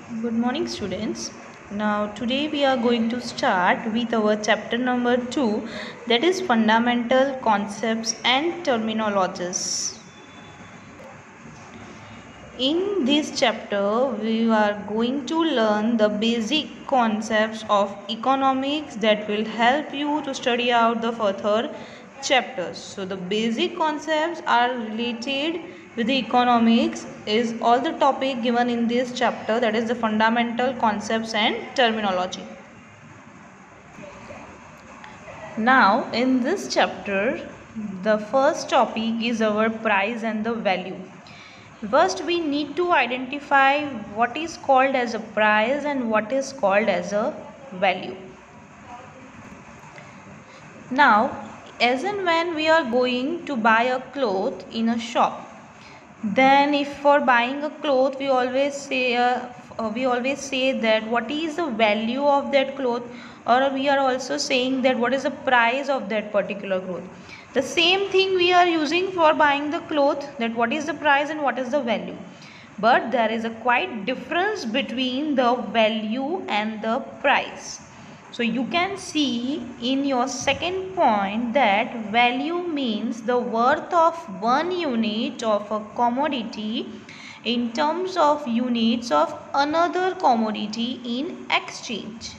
Good morning, students. Now, today we are going to start with our chapter number 2, that is Fundamental Concepts and Terminologies. In this chapter, we are going to learn the basic concepts of economics that will help you to study out the further chapters. So, the basic concepts are related with the economics is all the topic given in this chapter, that is the fundamental concepts and terminology. Now, in this chapter, the first topic is our price and the value. First, we need to identify what is called as a price and what is called as a value. Now, as and when we are going to buy a cloth in a shop, then if for buying a cloth we always say that what is the value of that cloth, or we are also saying that what is the price of that particular cloth. The same thing we are using for buying the cloth, that what is the price and what is the value. But there is a quite difference between the value and the price. So you can see in your second point that value means the worth of one unit of a commodity in terms of units of another commodity in exchange.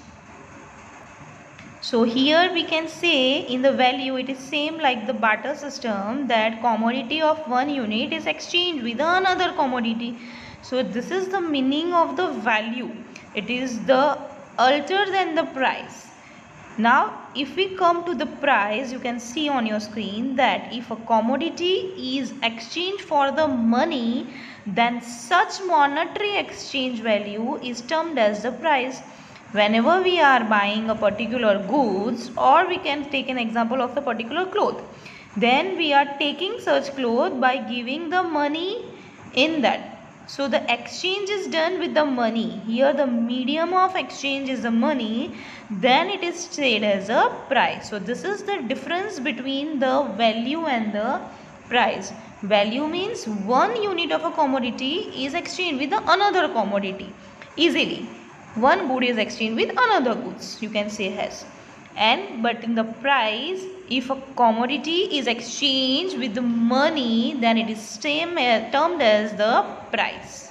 So here we can say in the value it is same like the barter system, that commodity of one unit is exchanged with another commodity. So this is the meaning of the value. It is the other than the price. Now if we come to the price, you can see on your screen that if a commodity is exchanged for the money, then such monetary exchange value is termed as the price. Whenever we are buying a particular goods, or we can take an example of the particular cloth, then we are taking such cloth by giving the money in that. So the exchange is done with the money. Here the medium of exchange is the money, then it is said as a price. So this is the difference between the value and the price. Value means one unit of a commodity is exchanged with another commodity easily. One good is exchanged with another goods, you can say as. But in the price, if a commodity is exchanged with the money, then it is termed as the price.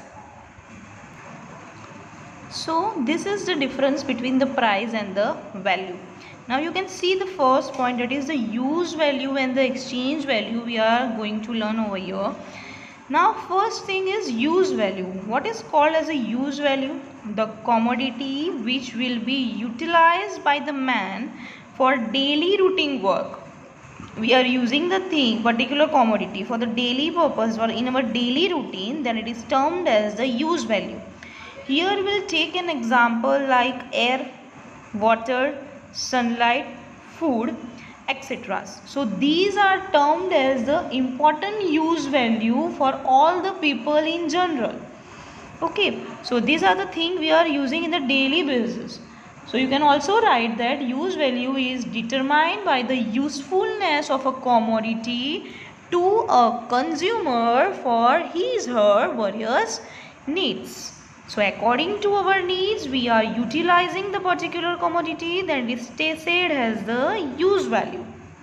So this is the difference between the price and the value. Now you can see the first point, that is the use value and the exchange value we are going to learn over here. Now first thing is use value. What is called as a use value? The commodity which will be utilized by the man for daily routine work. We are using the particular commodity for the daily purpose or in our daily routine, then it is termed as the use value. Here we'll take an example like air, water, sunlight, food, etc. So these are termed as the important use value for all the people in general. Okay, so these are the things we are using in the daily basis. So you can also write that use value is determined by the usefulness of a commodity to a consumer for his/her various needs. So according to our needs, we are utilizing the particular commodity, then it is said as the use value.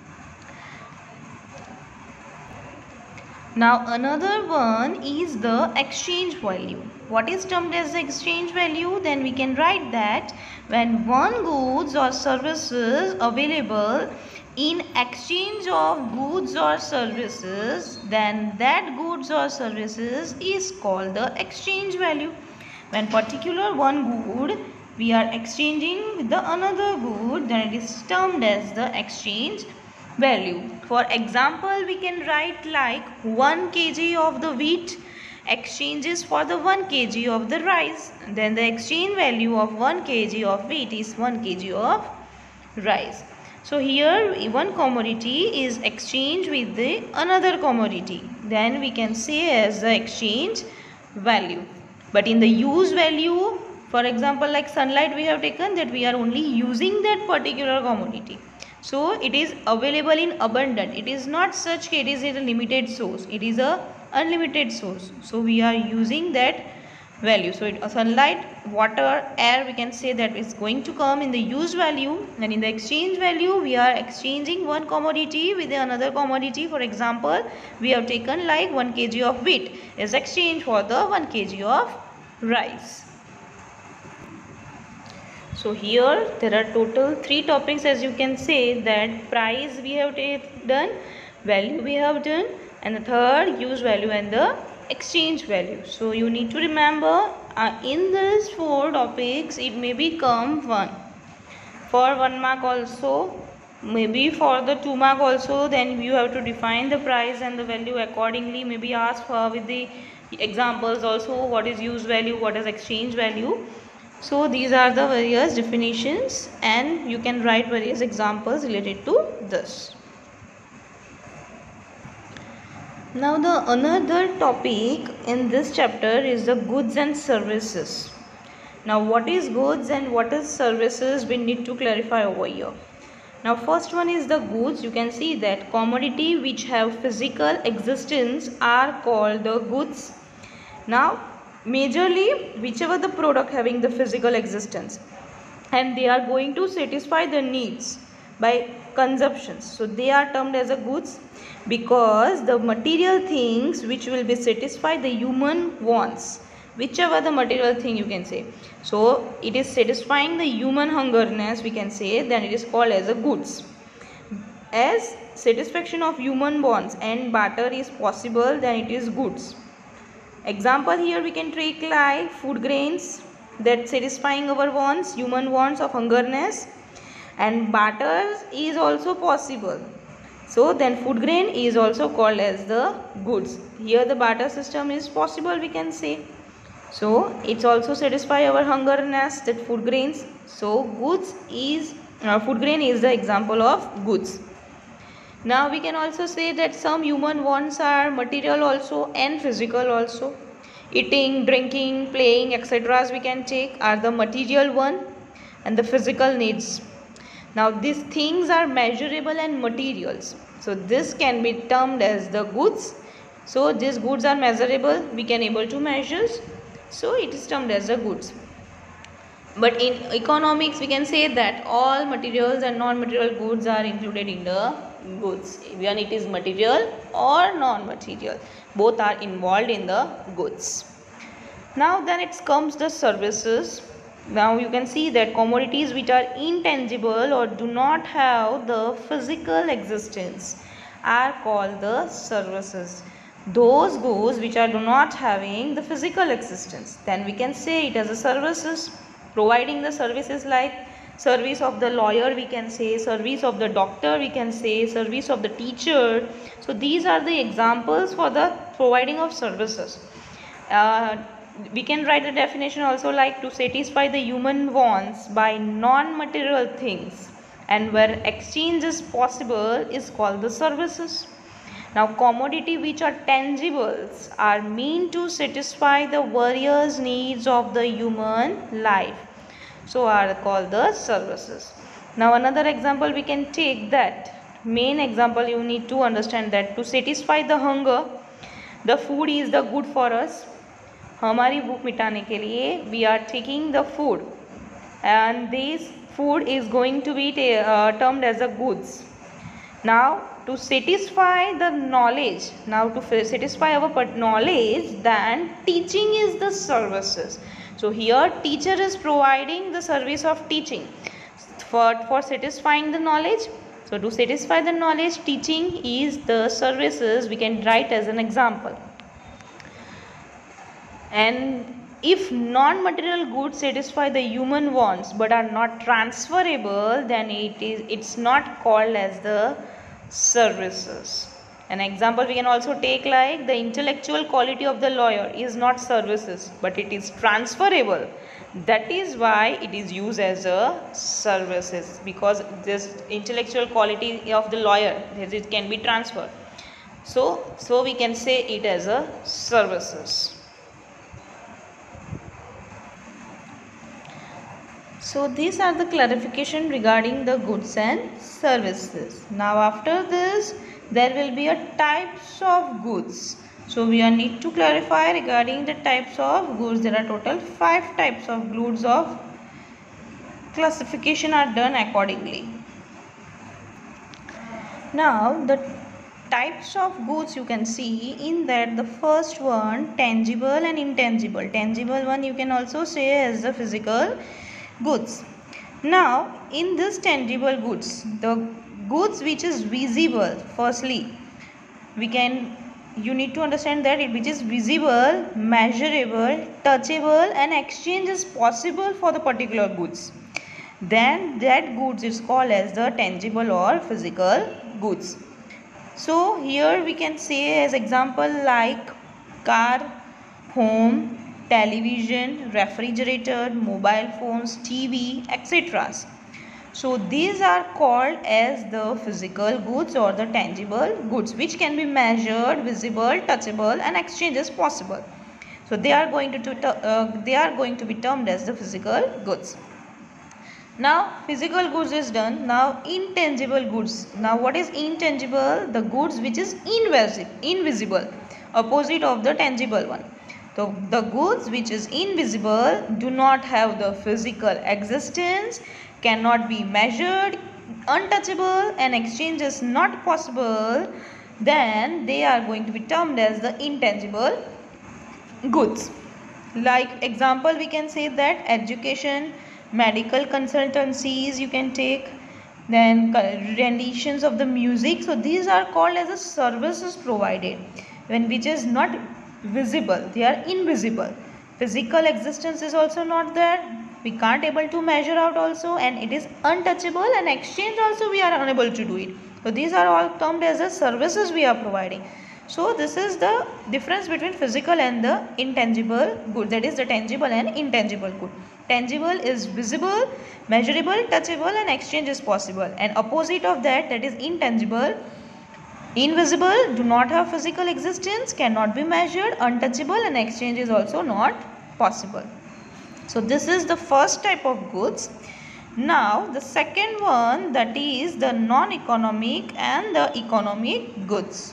Now another one is the exchange value. What is termed as the exchange value? Then we can write that when one goods or services available in exchange of goods or services, then that goods or services is called the exchange value. When particular one good we are exchanging with the another good, then it is termed as the exchange value. For example, we can write like 1 kg of the wheat exchanges for the 1 kg of the rice. Then the exchange value of 1 kg of wheat is 1 kg of rice. So here one commodity is exchanged with the another commodity. Then we can say as the exchange value. But in the use value, for example like sunlight, we have taken that we are only using that particular commodity. So it is available in abundant. It is not such it is a limited source. It is a unlimited source. So we are using that value. So sunlight, water, air, we can say that is going to come in the use value, and in the exchange value we are exchanging one commodity with another commodity. For example, we have taken like 1 kg of wheat is exchanged for the 1 kg of rice. So here there are total 3 topics, as you can say, that price we have done, value we have done, and the third use value and the exchange value. So you need to remember in these 4 topics it may become 1 for 1 mark also, maybe for the 2 mark also. Then you have to define the price and the value accordingly, maybe ask for with the examples also, what is use value, what is exchange value. So these are the various definitions, and you can write various examples related to this. Now the another topic in this chapter is the goods and services. Now what is goods and what is services, we need to clarify over here. Now first one is the goods. You can see that commodity which have physical existence are called the goods. Now majorly whichever the product having the physical existence and they are going to satisfy the needs by consumptions, so they are termed as a goods, because the material things which will be satisfy the human wants, whichever the material thing you can say, so it is satisfying the human hungerness, we can say, then it is called as a goods. As satisfaction of human wants and barter is possible, then it is goods. Example here we can take like food grains that satisfying our wants, human wants of hungerness, and barter is also possible. So then food grain is also called as the goods. Here the barter system is possible, we can say. So it's also satisfy our hungerness, that food grains. So goods is food grain is the example of goods. Now we can also say that some human wants are material also and physical also. Eating, drinking, playing, etc. we can take are the material one, and the physical needs. Now these things are measurable and materials. So this can be termed as the goods. So these goods are measurable, we can able to measure. So it is termed as the goods. But in economics we can say that all materials and non-material goods are included in the goods. Even it is material or non-material, both are involved in the goods. Now then it comes the services. Now you can see that commodities which are intangible or do not have the physical existence are called the services. Those goods which are do not having the physical existence, then we can say it as a services. Providing the services like service of the lawyer, we can say service of the doctor, we can say service of the teacher. So these are the examples for the providing of services. We can write the definition also like to satisfy the human wants by non-material things, and where exchange is possible is called the services. Now commodity which are tangibles are meant to satisfy the various needs of the human life, so are called the services. Now another example we can take, that main example you need to understand that to satisfy the hunger, the food is the good for us. हमारी भूख मिटाने के लिए we are taking the food, and this food is going to be termed as a goods. Now to satisfy the knowledge, now to satisfy our knowledge, then teaching is the services. So here teacher is providing the service of teaching for satisfying the knowledge. So to satisfy the knowledge, teaching is the services, we can write as an example. And if non-material goods satisfy the human wants but are not transferable, then it's not called as the services. An example we can also take like the intellectual quality of the lawyer is not services, but it is transferable. That is why it is used as a services, because this intellectual quality of the lawyer, it can be transferred. So we can say it as a services. So these are the clarification regarding the goods and services. Now after this there will be a types of goods. So we need to clarify regarding the types of goods. There are total 5 types of goods. Of classification are done accordingly. Now the types of goods you can see in that the first one, tangible and intangible. Tangible one you can also say as the physical goods. Now in this tangible goods, the goods which is visible, firstly you need to understand that which is visible, measurable, touchable and exchange is possible for the particular goods, then that goods is called as the tangible or physical goods. So here we can say as example like car, home, television, refrigerator, mobile phones, TV, etc. So these are called as the physical goods or the tangible goods which can be measured, visible, touchable and exchange is possible. So they are going to be termed as the physical goods. Now physical goods is done. Now intangible goods. Now what is intangible? The goods which is invisible, opposite of the tangible one. So the goods which is invisible, do not have the physical existence, cannot be measured, untouchable and exchange is not possible, then they are going to be termed as the intangible goods. Like example we can say that education, medical consultancies you can take, then renditions of the music. So these are called as a services provided when which is not visible, they are invisible. Physical existence is also not there, we can't able to measure out also, and it is untouchable and exchange also we are unable to do it. So these are all termed as the services we are providing. So this is the difference between physical and the intangible good, that is the tangible and intangible good. Tangible is visible, measurable, touchable and exchange is possible, and opposite of that, that is intangible, invisible, do not have physical existence, cannot be measured, untouchable and exchange is also not possible. So this is the first type of goods. Now the second one, that is the non-economic and the economic goods.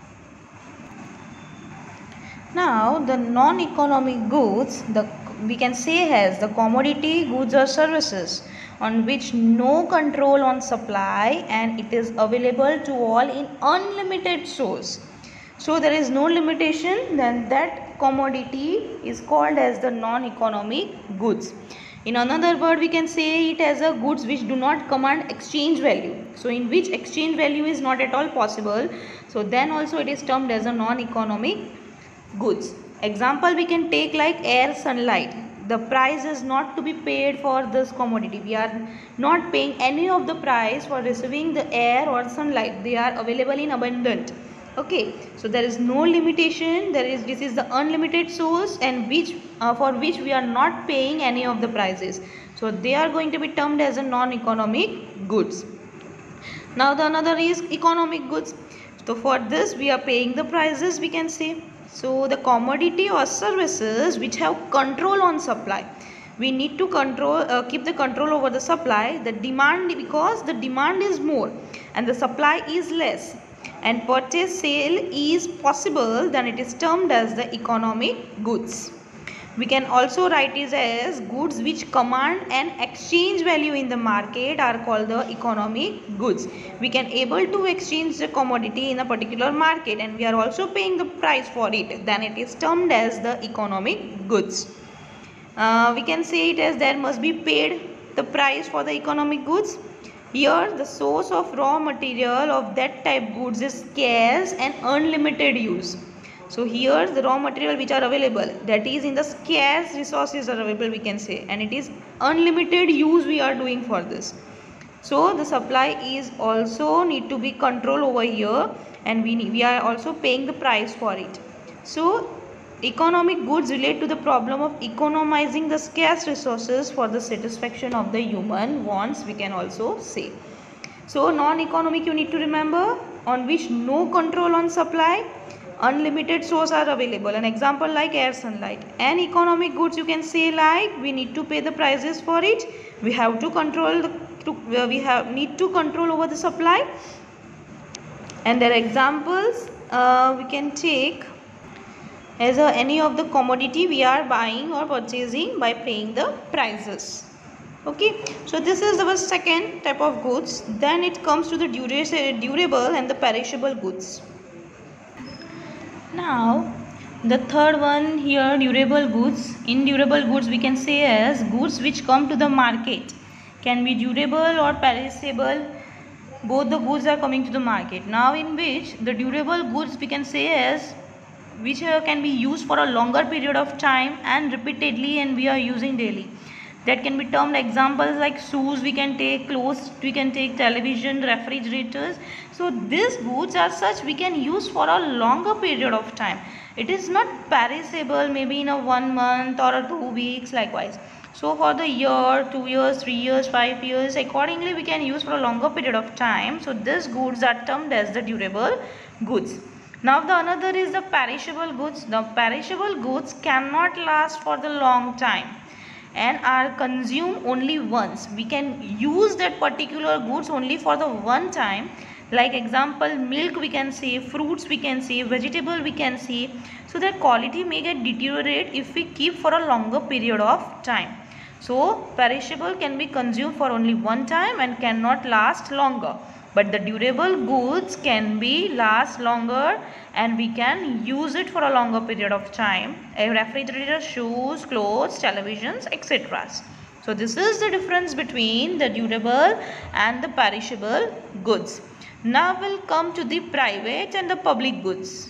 Now the non-economic goods, we can say as the commodity goods or services on which no control on supply and it is available to all in unlimited source. So there is no limitation, then that commodity is called as the non-economic goods. In another word we can say it as a goods which do not command exchange value. So in which exchange value is not at all possible. So then also it is termed as a non-economic goods. Example we can take like air, sunlight. The price is not to be paid for this commodity. We are not paying any of the price for receiving the air or sunlight. They are available in abundant. Okay, so there is no limitation. This is the unlimited source, and for which we are not paying any of the prices. So they are going to be termed as a non-economic goods. Now the another is economic goods. So for this we are paying the prices, we can say. So the commodity or services which have control on supply, we need to keep the control over the supply, the demand, because the demand is more and the supply is less and purchase sale is possible, then it is termed as the economic goods. We can also write it as goods which command an exchange value in the market are called the economic goods. We can able to exchange the commodity in a particular market and we are also paying the price for it, then it is termed as the economic goods. We can say it as there must be paid the price for the economic goods. Here the source of raw material of that type goods is scarce and unlimited use. So here the raw material which are available, that is in the scarce resources are available, we can say, and it is unlimited use we are doing for this. So the supply is also need to be control over here, and we are also paying the price for it. So economic goods relate to the problem of economizing the scarce resources for the satisfaction of the human wants, we can also say. So non-economic you need to remember, on which no control on supply, unlimited source are available. An example like air, sunlight. And economic goods you can say like we need to pay the prices for it. We have to control need to control over the supply. And their examples we can take as any of the commodity we are buying or purchasing by paying the prices. Okay, so this is our second type of goods. Then it comes to the durable and the perishable goods. Now the third one here, durable goods. In durable goods we can say as goods which come to the market, can be durable or perishable. Both the goods are coming to the market. Now in which the durable goods we can say as which can be used for a longer period of time and repeatedly, and we are using daily. That can be termed examples like shoes, we can take clothes, we can take television, refrigerators. So these goods are such we can use for a longer period of time. It is not perishable, maybe in a 1 month or a 2 weeks likewise. So for the year, 2 years, 3 years, 5 years, accordingly we can use for a longer period of time. So these goods are termed as the durable goods. Now the another is the perishable goods. The perishable goods cannot last for the long time and are consumed only once. We can use that particular goods only for the one time. Like example, milk we can say, fruits we can say, vegetable we can say. So their quality may get deteriorate if we keep for a longer period of time. So perishable can be consumed for only one time and cannot last longer. But the durable goods can be last longer and we can use it for a longer period of time. A refrigerator, shoes, clothes, televisions, etc. So this is the difference between the durable and the perishable goods. Now we'll come to the private and the public goods.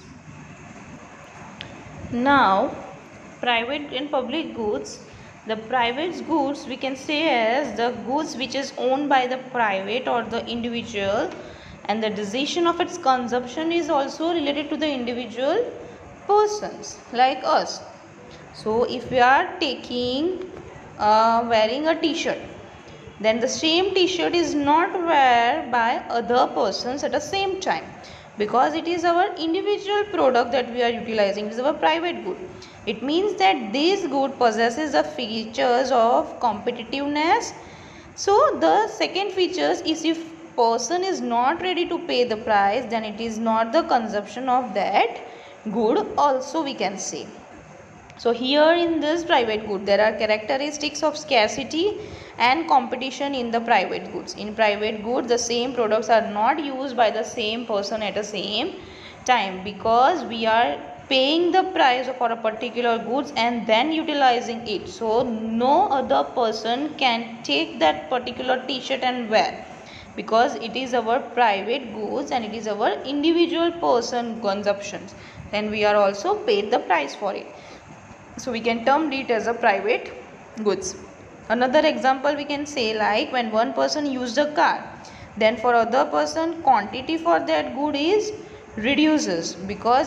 Now private and public goods. The private goods we can say as the goods which is owned by the private or the individual, and the decision of its consumption is also related to the individual persons like us. So if we are taking wearing a t-shirt, then the same t-shirt is not wear by other persons at the same time, because it is our individual product that we are utilizing. It is our private good. It means that this good possesses the features of competitiveness. So the second features is if person is not ready to pay the price, then it is not the consumption of that good also we can say. So here in this private good there are characteristics of scarcity and competition in the private goods. In private goods the same products are not used by the same person at the same time, because we are paying the price for a particular goods and then utilizing it. So no other person can take that particular t-shirt and wear, because it is our private goods and it is our individual person consumptions, and we are also paid the price for it. So we can term it as a private goods. Another example we can say like when one person used a car, then for other person quantity for that good is reduces, because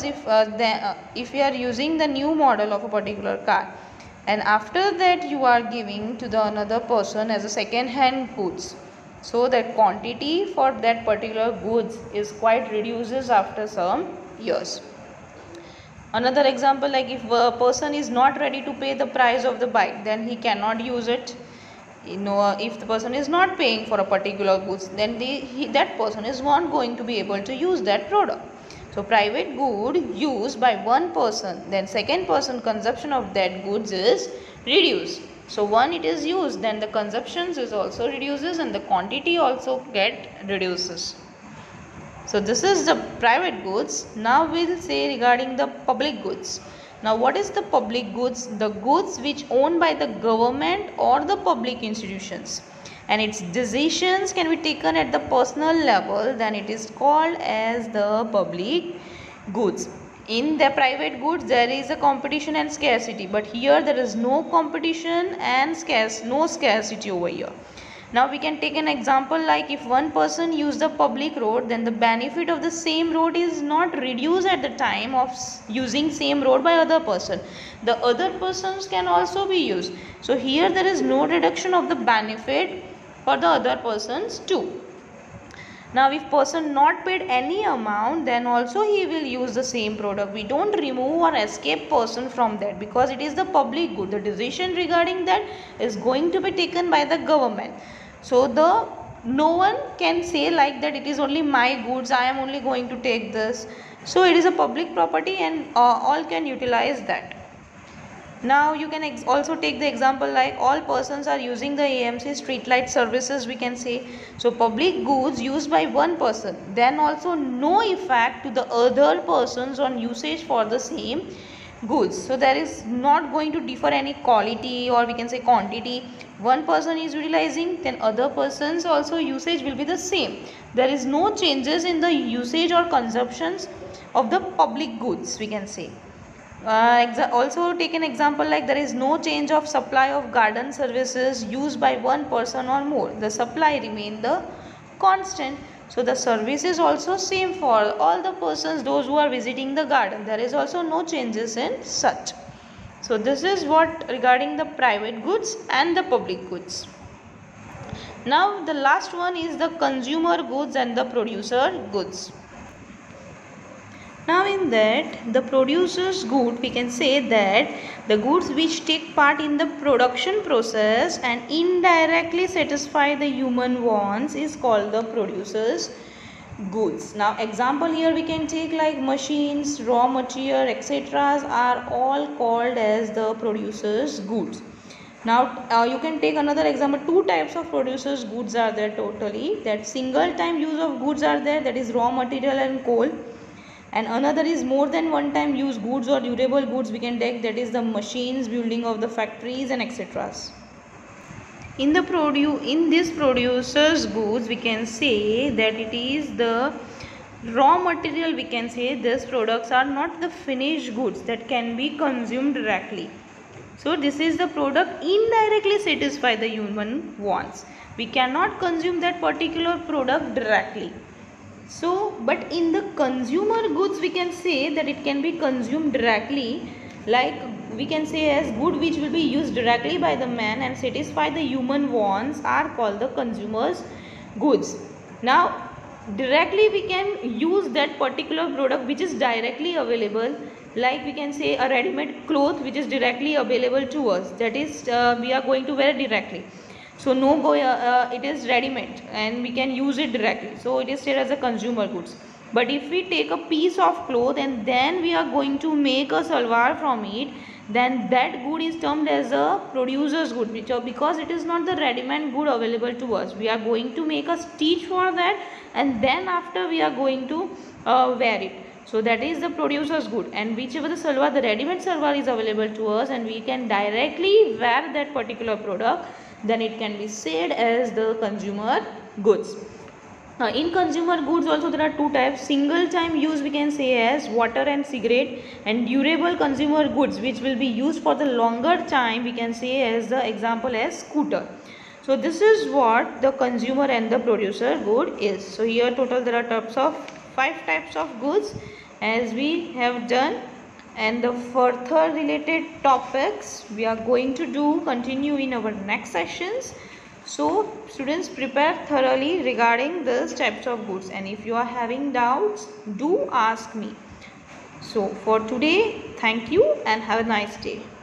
if you are using the new model of a particular car and after that you are giving to the another person as a second hand goods, so that quantity for that particular goods is quite reduces after some years. Another example, like if a person is not ready to pay the price of the bike, then he cannot use it. If the person is not paying for a particular goods, then that person is not going to be able to use that product. So private good used by one person, then second person consumption of that goods is reduced. So one it is used, then the consumptions is also reduces and the quantity also get reduces. So this is the private goods. Now we will say regarding the public goods. Now what is the public goods? The goods which owned by the government or the public institutions, and its decisions can be taken at the personal level, then it is called as the public goods. In the private goods there is a competition and scarcity, but here there is no competition and no scarcity over here. Now we can take an example like if one person use the public road, then the benefit of the same road is not reduced at the time of using same road by other person. The other persons can also be used. So here there is no reduction of the benefit for the other persons too. Now if person not paid any amount, then also he will use the same product. We don't remove or escape person from that, because it is the public good. The decision regarding that is going to be taken by the government. So no one can say like that it is only my goods, I am only going to take this. So it is a public property and all can utilize that. Now you can also take the example like all persons are using the AMC street light services, we can say. So public goods used by one person, then also no effect to the other persons on usage for the same goods. So there is not going to differ any quality or we can say quantity. One person is utilizing, then other persons also usage will be the same. There is no changes in the usage or consumptions of the public goods, we can say. Also take an example like there is no change of supply of garden services used by one person or more. The supply remain the constant. So the service is also same for all the persons, those who are visiting the garden. There is also no changes in such. So this is what regarding the private goods and the public goods. Now the last one is the consumer goods and the producer goods. Now in that, the producer's good, we can say that the goods which take part in the production process and indirectly satisfy the human wants is called the producer's goods. Now example here we can take like machines, raw material, etc. are all called as the producer's goods. Now you can take another example. Two types of producers goods are there totally. That single time use of goods are there, that is raw material and coal. And another is more than one time use goods or durable goods we can take, that is the machines, building of the factories and etc. In this producer's goods we can say that it is the raw material, we can say these products are not the finished goods that can be consumed directly. So this is the product indirectly satisfy the human wants. We cannot consume that particular product directly. So but in the consumer goods we can say that it can be consumed directly, like we can say as good which will be used directly by the man and satisfy the human wants are called the consumers goods. Now directly we can use that particular product which is directly available, like we can say a ready-made cloth which is directly available to us, that is we are going to wear directly. So it is ready-made and we can use it directly. So it is stated as a consumer goods. But if we take a piece of cloth and then we are going to make a salwar from it, then that good is termed as a producer's good, because it is not the ready-made good available to us. We are going to make a stitch for that and then after we are going to wear it. So that is the producer's good, and whichever the salwar, the ready-made salwar is available to us and we can directly wear that particular product, then it can be said as the consumer goods. In consumer goods also there are two types. Single time use we can say as water and cigarette, and durable consumer goods which will be used for the longer time we can say as the example as scooter. So this is what the consumer and the producer good is. So here total there are 5 types of goods as we have done, and the further related topics we are going to continue in our next sessions. So students, prepare thoroughly regarding these types of goods, and if you are having doubts do ask me. So for today, thank you and have a nice day.